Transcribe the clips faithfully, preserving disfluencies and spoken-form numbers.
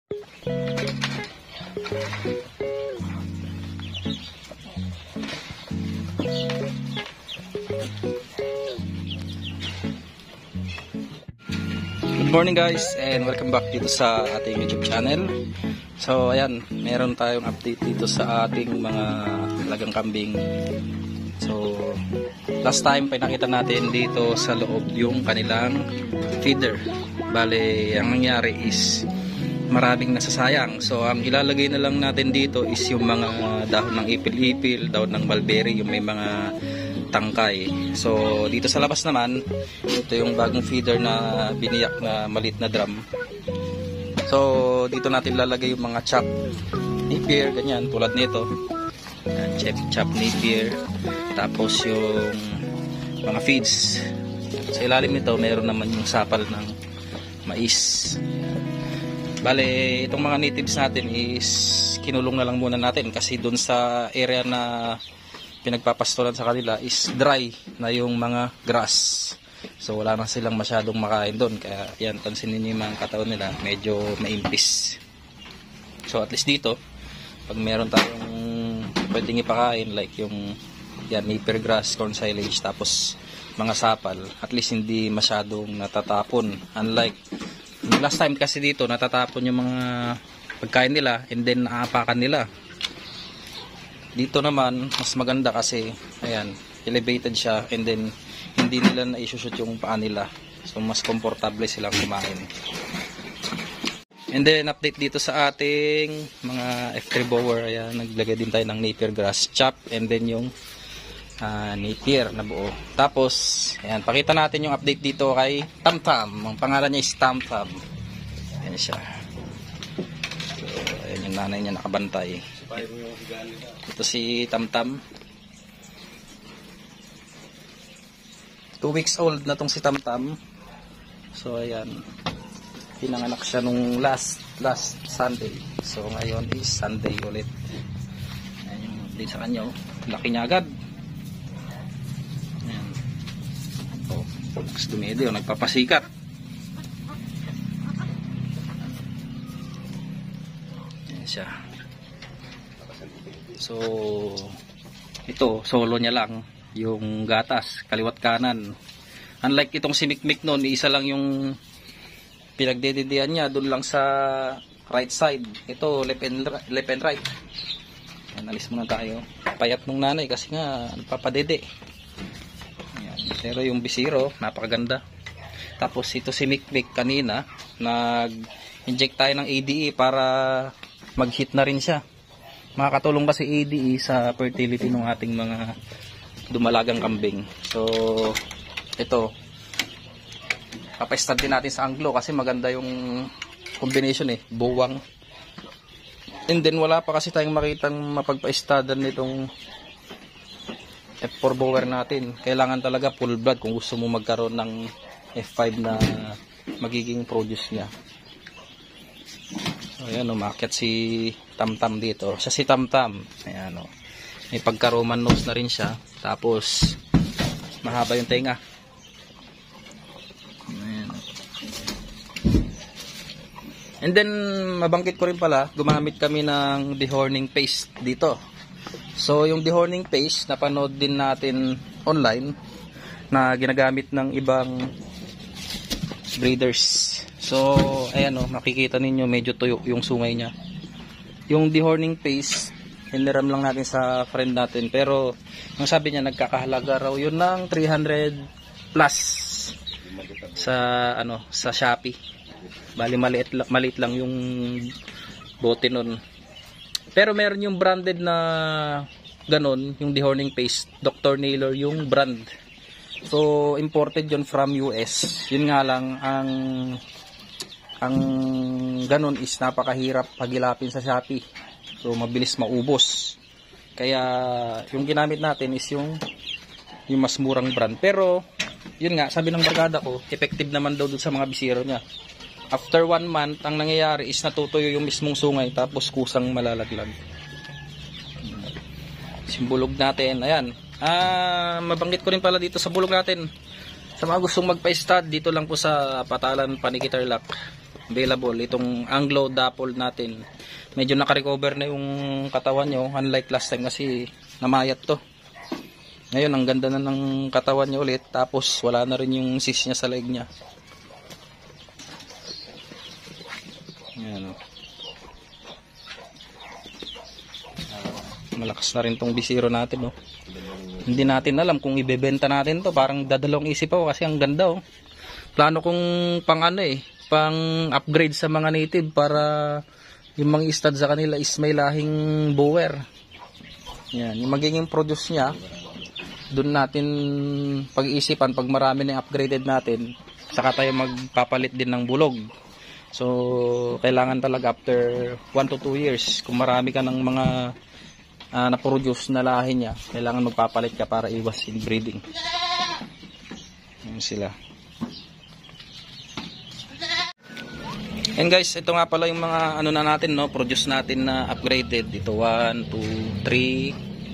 Good morning guys, and welcome back dito sa ating YouTube channel. So ayan, meron tayong update dito sa ating mga alagang kambing. So last time pinakita natin dito sa loob yung kanilang feeder. Bale, ang nangyari is maraming nasasayang. So ang ilalagay na lang natin dito is yung mga dahon ng ipil-ipil, dahon ng mulberry, yung may mga tangkay. So dito sa labas naman, ito yung bagong feeder na biniyak na maliit na drum. So dito natin lalagay yung mga chop napier, ganyan, tulad nito. Chop, chop napier. Tapos yung mga feeds. Sa ilalim nito meron naman yung sapal ng mais. Bale, itong mga natives natin is kinulong na lang muna natin kasi dun sa area na pinagpapastoran sa kanila is dry na yung mga grass. So wala na silang masyadong makain doon. Kaya yan, pansinin niyo yung mga katawan nila, medyo maimpis. So at least dito, pag meron tayong pwedeng ipakain like yung yan, napier grass, corn silage, tapos mga sapal, at least hindi masyadong natatapon. Unlike last time kasi dito, natatapon yung mga pagkain nila and then naapakan nila. Dito naman mas maganda kasi ayan, elevated siya and then hindi nila na i-shoot yung paa nila. So mas komportable silang kumain. And then update dito sa ating mga F three bower, ayan, naglagay din tayo ng napier grass chop and then yung uh, napier na buo. Tapos ayan, pakita natin yung update dito kay Tamtam. Ang pangalan niya is Tamtam. Ayan siya. So ayan yung nanay niya nakabantay. Ito si Tamtam. two weeks old na tong si Tamtam. So ayan, pinanganak siya nung last last Sunday. So ngayon is Sunday ulit. Ayan yung update sa kanya, oh. Laki niya agad. Ayan. Oh, mas dumedi, oh, nagpapasikat. Ayan siya. So ito, solo niya lang yung gatas, kaliwat kanan. Unlike itong si Mikmik noon, isa lang yung pinagdedidihan niya, doon lang sa right side. Ito left and, left and right. Ayan, alis muna tayo. Payat nung nanay kasi nga nagpapadede. Ayan. Pero yung bisiro, napakaganda. Tapos ito si Mikmik kanina, nag-inject tayo ng A D E para mag-hit na rin siya. Makakatulong kasi A D E sa fertility ng ating mga dumalagang kambing. So ito, papa-start din natin sa Anglo kasi maganda yung combination eh, buwang. And then wala pa kasi tayong makitang mapagpa-stadan nitong F four bower natin. Kailangan talaga full blood kung gusto mo magkaroon ng F five na magiging produce niya. So ayan, umakyat si Tamtam dito. Siya si Tamtam. Ayan, o. May pagka-Roman nose na rin siya. Tapos mahaba yung tenga. Ayan. And then mabanggit ko rin pala, gumamit kami ng dehorning paste dito. So yung dehorning paste napanood din natin online na ginagamit ng ibang breeders. So ayan, o, makikita ninyo medyo tuyo yung sungay niya. Yung dehorning paste, hiniram lang natin sa friend natin, pero ang sabi niya nagkakahalaga raw yun ng three hundred plus sa ano, sa Shopee. Bali maliit, maliit lang yung bote nun. Pero meron yung branded na ganon, yung dehorning paste, Doctor Naylor yung brand. So imported yun from U S. Yun nga lang, ang ang ganon is napakahirap pagilapin sa Shopee. So mabilis maubos. Kaya yung ginamit natin is yung yung mas murang brand. Pero yun nga, sabi ng barkada ko, effective naman daw dun sa mga bisiro niya. After one month, ang nangyayari is natutuyo yung mismong sungay tapos kusang malalaglag. Simbulog natin, ayan. Ah, mabanggit ko rin pala dito sa bulog natin. Sa mga gustong magpa-stud, dito lang po sa Patalan Panikitarlac. available. Itong Anglo Dapol natin, medyo naka-recover na yung katawan nyo, unlike last time kasi namayat to. Ngayon ang ganda na ng katawan niya ulit, tapos wala na rin yung cyst niya sa leg niya. Ayan, oh. Malakas na rin tong bisiro natin, oh. Hindi natin alam kung ibebenta natin to, parang dadalawang isip ako kasi ang ganda, oh. Plano kong pang ano eh, pang upgrade sa mga native para yung mga stud sa kanila is may lahing bower. Yan, yung magiging produce niya, doon natin pag-iisipan pag marami na upgraded natin, saka tayo magpapalit din ng bulog. So kailangan talaga after one to two years, kung marami ka ng mga uh, na-produce na lahi niya, kailangan magpapalit ka para iwas inbreeding. Yan sila. And guys, ito nga pala yung mga ano na natin, no, produce natin na upgraded. Ito one, two, three,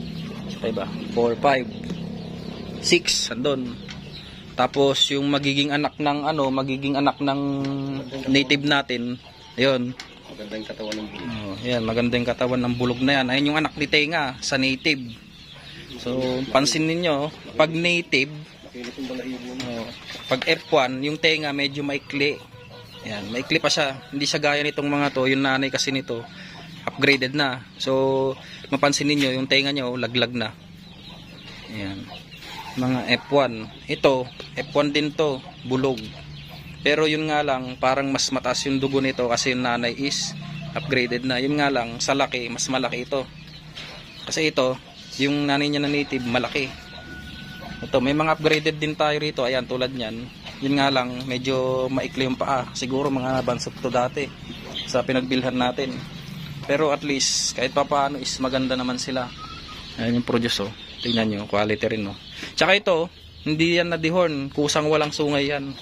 four, five, six, andun. Tapos yung magiging anak ng ano, magiging anak ng native natin, ayun. Magandang katawan ng bulog. Oh, yan, magandang katawan ng bulog na yan. Ayun yung anak ni Tenga sa native. So, pansin niyo, pag native, oh, pag F one, yung tenga medyo maikli. Yan, maikli pa siya. Hindi siya gaya nitong mga to, yung nanay kasi nito upgraded na. So, mapansin niyo yung tenga niyo laglag na. Yan. Mga F one. Ito, F one din to, bulog. Pero yun nga lang, parang mas mataas yung dugo nito kasi yung nanay is upgraded na. Yun nga lang, sa laki, mas malaki ito. Kasi ito, yung nanay niya na native, malaki. Ito, may mga upgraded din tayo rito. Ayan, tulad niyan. Yun nga lang, medyo maikli yung paa. Siguro mga bansot to dati sa pinagbilhan natin. Pero at least, kahit pa paano is maganda naman sila. Ayan yung produce, oh. Tingnan nyo, quality rin, oh. Tsaka ito, hindi yan na dehorn. Kusang walang sungay yan.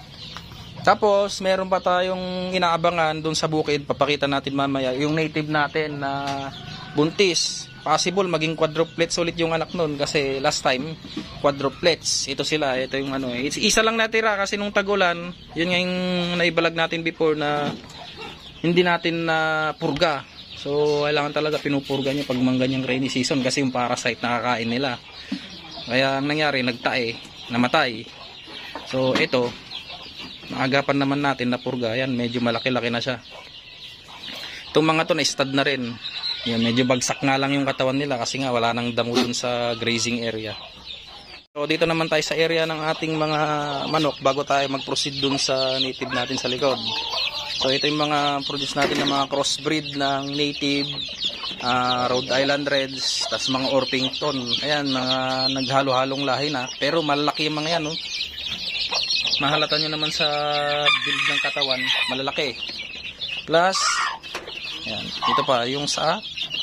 Tapos, meron pa tayong inaabangan dun sa bukid. Papakita natin mamaya. Yung native natin na buntis. Possible maging quadruplets ulit yung anak nun. Kasi last time, quadruplets. Ito sila. Ito yung ano. Isa lang natira kasi nung tagulan, yun nga yung naibalag natin before na hindi natin na purga. So, kailangan talaga pinupurga nyo pag mangganyang rainy season kasi yung parasite nakakain nila. Kaya ang nangyari, nagtae, namatay. So, ito, naagapan naman natin na purga. Yan, medyo malaki-laki na siya. Itong mga to na stud na rin. Yan, medyo bagsak nga lang yung katawan nila kasi nga wala nang damo dun sa grazing area. So, dito naman tayo sa area ng ating mga manok bago tayo mag-proceed dun sa native natin sa likod. So, ito yung mga produce natin ng mga crossbreed ng native, uh, Rhode Island Reds, tas mga Orpington. Ayan, mga naghalo-halong lahi na. Pero malaki yung mga yan, no? Mahalata nyo naman sa build ng katawan, malalaki. Plus, ayan, dito pa, yung sa,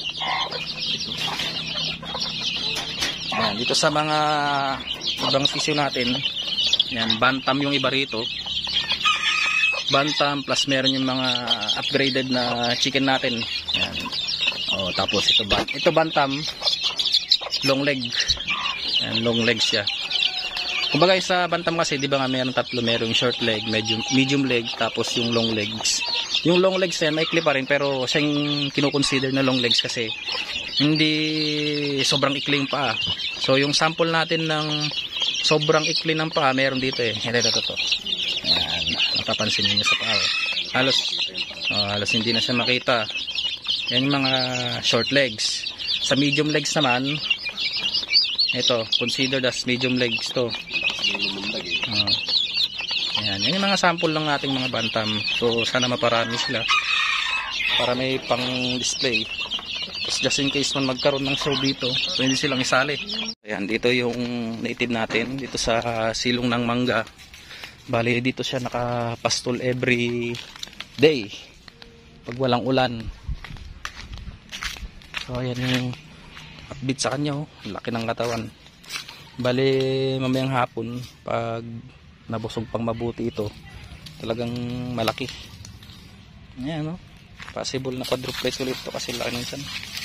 ayan, dito sa mga ibang sisyo natin, ayan, bantam yung iba rito. Bantam plus meron yung mga upgraded na chicken natin. Ayan. Oh, tapos ito ban ito bantam long leg. Ayan, long leg siya. Kumbaga sa bantam kasi 'di ba nga meron tatlo, merong short leg, medium medium leg, tapos yung long legs. Yung long legs yan maikli pa rin pero siya yung kino-consider na long legs kasi hindi sobrang ikli yung paa. So yung sample natin ng sobrang ikli ng paa meron dito eh. Ito ito ito. Ayan, matapansin niyo sa paa. Halos oh, halos hindi na siya makita. Yan yung mga short legs. Sa medium legs naman, ito, considered as medium legs to. Uh, ayan, yan yung mga sample ng ating mga bantam. So, sana maparami sila para may pang display. Tapos just in case man magkaroon ng show dito, pwede silang isali. Ayan, dito yung native natin, dito sa silong ng mangga. Bali, dito siya nakapastol every day pag walang ulan. So, ayan yung upbeat sa kanya, oh. Laki ng katawan. Bali, mamayang hapon pag nabusog pang mabuti ito, talagang malaki. Ayan, no? Possible na quadruplets ulit ito kasi laki ng tiyan.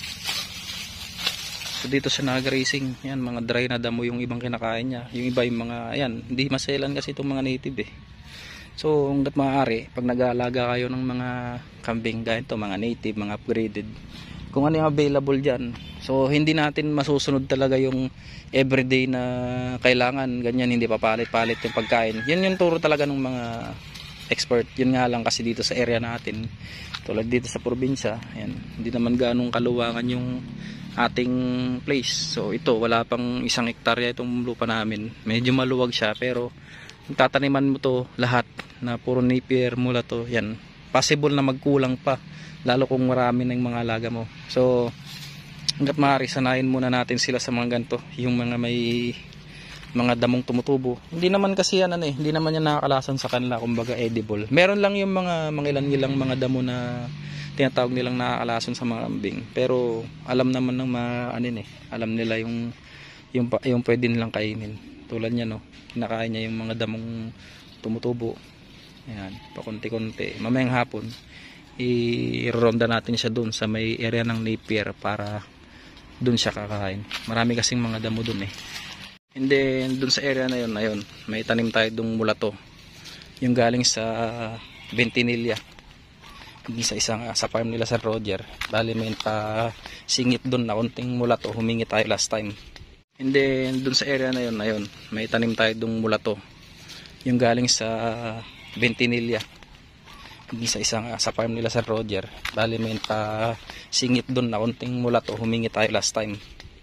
So, dito siya nag-racing. Ayan, mga dry na damo yung ibang kinakain niya. Yung iba yung mga, ayan, hindi maselan kasi itong mga native eh. So hangga't maaari, pag nag-aalaga kayo ng mga kambing ganito, mga native, mga upgraded, kung ano yung available dyan, so hindi natin masusunod talaga yung everyday na kailangan ganyan, hindi papalit-palit yung pagkain. Yun yung turo talaga ng mga expert. Yun nga lang kasi dito sa area natin, tulad dito sa probinsya, ayan, hindi naman ganong kaluwangan yung ating place. So ito, wala pang isang hektarya itong lupa namin, medyo maluwag siya, pero kung tataniman mo to lahat na puro napier mula to, yan, possible na magkulang pa, lalo kung marami ng mga alaga mo. So hangga't maaari, sanayin muna natin sila sa mga ganito, yung mga may mga damong tumutubo. Hindi naman kasi yan ano eh, hindi naman yan nakakalasan sa kanila, kumbaga edible. Meron lang yung mga mangilan-ilang mga damo na tinatawag nilang nakakalasan sa mga kambing, pero alam naman ng mga anin eh, alam nila yung yung, yung pwede nilang kainin. Tulad niya no, kinakain niya yung mga damong tumutubo. Ayan, pakunti-kunti. Mamayang hapon i-ronda natin siya dun sa may area ng napier para dun siya kakain. Marami kasing mga damo dun eh. And then dun sa area na yun, ayun, may tanim tayo dung mulato, yung galing sa Ventinilla, hindi sa isang sa farm nila sa Roger. Bali may pa singit dun na konting mulato, humingi tayo last time. And then dun sa area na yun, ayun, may tanim tayo dung mulato, yung galing sa Ventinilla, hindi sa isang sa farm nila sa Roger. Bali may pa singit dun na konting mulato, humingi tayo last time.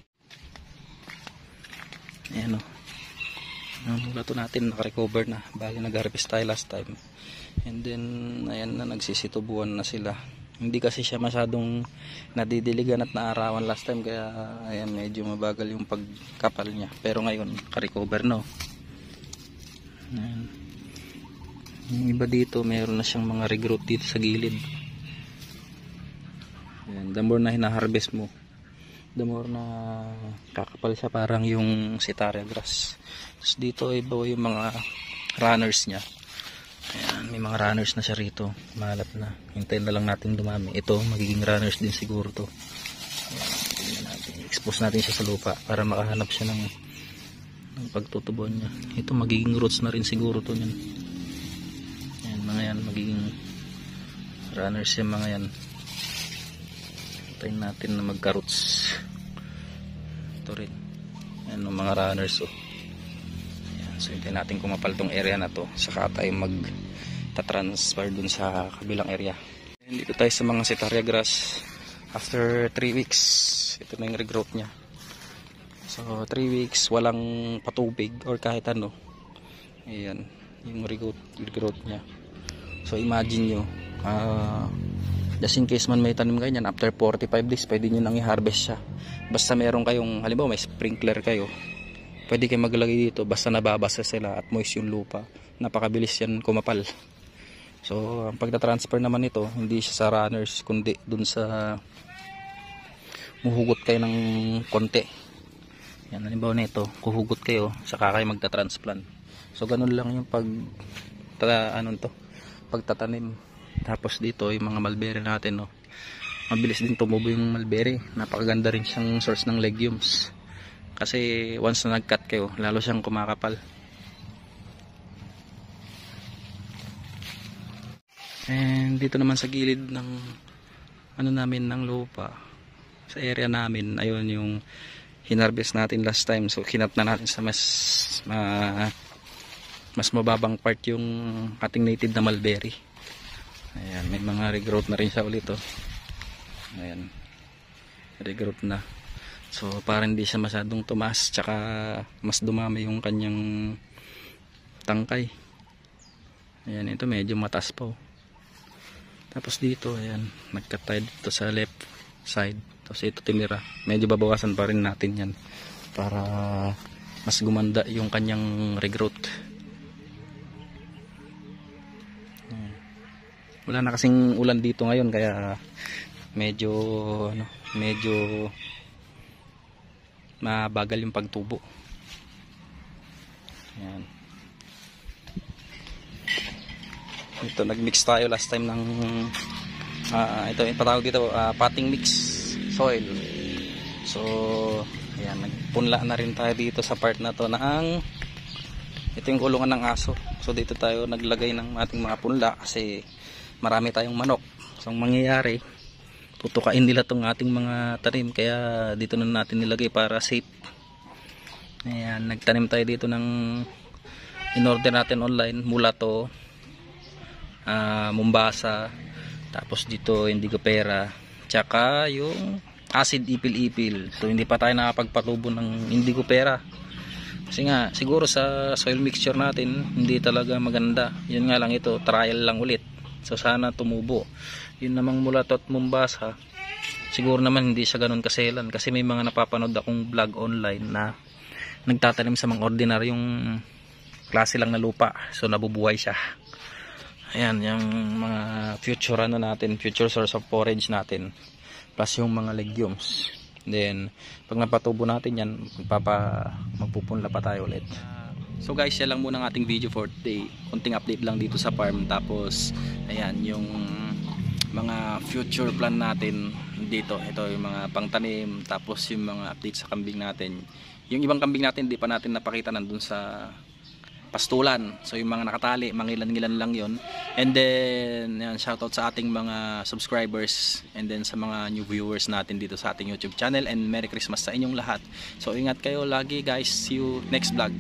Ayan o, ang mulato natin nakarecover na, bali nag-harvest tayo last time. And then ayan na, nagsisitubuan na sila. Hindi kasi siya masyadong nadidiligan at naarawan last time, kaya ayan, medyo mabagal yung pagkapal niya. Pero ngayon nakarecover no. Ayan. Yung iba dito meron na siyang mga regrowth dito sa gilid. Ayan, the more na hinaharvest mo, the more na kakapal siya, parang yung sitaria grass. Tapos dito iba yung mga runners niya. Ayan, may mga runners na siya rito, malat na, hintayin na lang natin dumami. Ito magiging runners din siguro to. Ayan, natin, expose natin siya sa lupa para makahanap siya ng, ng pagtutubon niya. Ito magiging roots na rin siguro to niyan. Ayan, mga yan magiging runners yung mga yan. Hintayin natin na magka-roots. Ito rin, ayan, mga runners oh. So hintayin natin kumapal tong area na to, saka tayo mag tatransfer dun sa kabilang area. And dito tayo sa mga setaria grass. After three weeks, ito na yung regrowth nya. So three weeks walang patubig or kahit ano. Ayan yung regrowth, regrowth nya. So imagine nyo, uh, just in case man may tanim kayo yan, after forty-five days pwede nyo nang i-harvest siya. Basta meron kayong, halimbawa may sprinkler kayo, pwede kayo maglagay dito basta nababasa sila at moist yung lupa. Napakabilis yan kumapal. So ang pagta-transfer naman nito, hindi siya sa runners kundi dun sa muhugot kayo ng konti. Yan, halimbawa nito, kuhugot kayo saka kayo magta-transplant. So ganun lang yung pag ta, ano to, pagtatanim. Tapos dito yung mga mulberry natin no. Mabilis din tumubo yung mulberry. Napakaganda rin siyang source ng legumes. Kasi once na nag-cut kayo, lalo siyang kumakapal. And dito naman sa gilid ng ano namin ng lupa, sa area namin, ayun yung hinarvest natin last time. So kinat na natin sa mas ma, mas mababang part yung ating native na mulberry. Ayan, may mga regrowth na rin siya ulit oh. Ayan, regrowth na. So para hindi siya masyadong tumaas, tsaka mas dumami yung kanyang tangkay. Ayan, ito medyo mataas po. Tapos dito, ayan, nag-cut tayo dito sa left side. Tapos ito tinira. Medyo babawasan pa rin natin yan para mas gumanda yung kanyang regrowth. Ayan. Wala na kasing ulan dito ngayon, kaya medyo ano, medyo mabagal yung pagtubo. Ayan. Ito nagmix tayo last time ng uh, ito yung patawag dito uh, potting mix soil. So ayan, nagpunla na rin tayo dito sa part na to ng ito yung kulungan ng aso. So So dito tayo naglagay ng ating mga punla kasi marami tayong manok. So ang mangyayari, tutukain nila tong ating mga tanim, kaya dito na natin nilagay para safe. Ayan, nagtanim tayo dito ng in-order natin online, mula to uh, Mombasa, tapos dito indigo pera, tsaka yung acid ipil-ipil. So hindi pa tayo nakapagpatubo ng indigo pera kasi nga siguro sa soil mixture natin hindi talaga maganda. Yun nga lang, ito trial lang ulit. So sana tumubo. Yun namang mula to at Mombasa, siguro naman hindi siya ganun kaselan kasi may mga napapanood akong vlog online na nagtatanim sa mga ordinaryong klase lang na lupa, so nabubuhay siya. Ayan yung mga future ano natin, future source of forage natin, plus yung mga legumes. Then pag napatubo natin yan, magpapa, magpupunla pa tayo ulit. So guys, yan lang muna ang ating video for today. Kunting update lang dito sa farm. Tapos ayan yung mga future plan natin dito. Ito yung mga pangtanim, tapos yung mga update sa kambing natin. Yung ibang kambing natin hindi pa natin napakita, nandun sa pastulan. So yung mga nakatali, mangilan-ngilan lang yon. And then yan, shoutout sa ating mga subscribers and then sa mga new viewers natin dito sa ating YouTube channel, and Merry Christmas sa inyong lahat. So ingat kayo lagi guys, see you next vlog.